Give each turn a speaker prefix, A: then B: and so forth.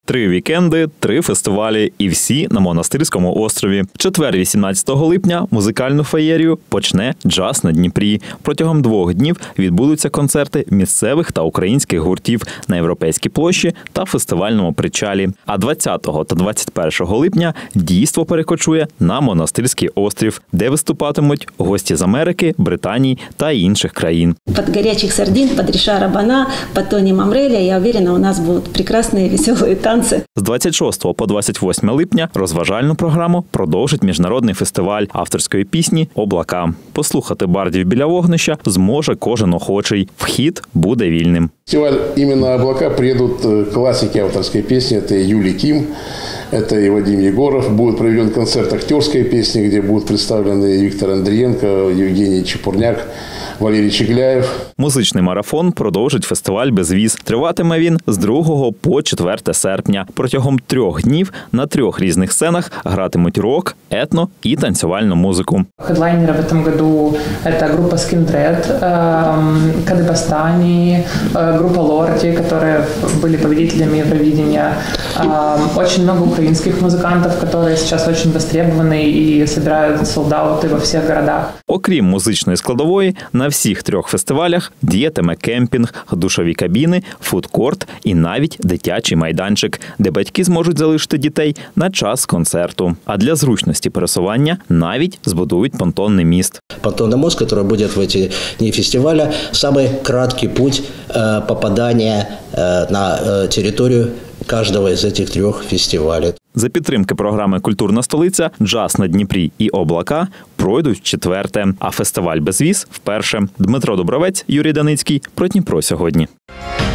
A: 3 вікенди, 3 фестивалі і всі на Монастирському острові. В четвер, 18 липня, музикальну феєрію почне «Джаз на Дніпрі». Протягом 2 днів відбудуться концерти місцевих та українських гуртів на Європейській площі та фестивальному причалі. А 20 та 21 липня дійство перекочує на Монастирський острів, де виступатимуть гості з Америки, Британії та інших країн.
B: Под горячих сардин, под Риша Рабана, под Тони Мамреля, я уверена, у нас будут прекрасные веселые танцы.
A: З 26 по 28 липня розважальну програму продовжить міжнародний фестиваль авторської пісні «Облака». Послухати бардів біля вогнища зможе кожен охочий. Вхід буде вільним.
C: Фестиваль именно «Облака» приедут классики авторской песни. Это и Юлий Ким, это и Вадим Егоров. Будет проведен концерт актерской песни, где будут представлены Виктор Андриенко, Евгений Чепурняк, Валерій Чигляєв.
A: Музичний марафон продовжить фестиваль «Безвіз». Триватиме він з 2 по 4 серпня. Протягом 3 днів на 3 різних сценах гратимуть рок, етно і танцювальну музику.
D: Хедлайнеры в этом году – это группа Skindred, Кадебастани, группа Лорди, которые были победителями Евровидения. Очень много украинских музыкантов, которые сейчас очень востребованы и собирают солдаты во всех городах.
A: Окрім музичної складової, на всіх 3 фестивалях діятиме кемпінг, душові кабіни, фудкорт і навіть дитячий майданчик, де батьки зможуть залишити дітей на час концерту. А для зручності пересування навіть збудують понтонний міст.
E: Понтонный мост, который будет в эти дни фестиваля, самый краткий путь попадания на территорию каждого из этих 3 фестивалей.
A: За підтримки програми «Культурна столиця» «Джаз на Дніпрі» і «Облака» пройдуть вчетверте, а фестиваль «Безвіз» вперше. Дмитро Дубровець, Юрій Даницький. Про Дніпро сьогодні.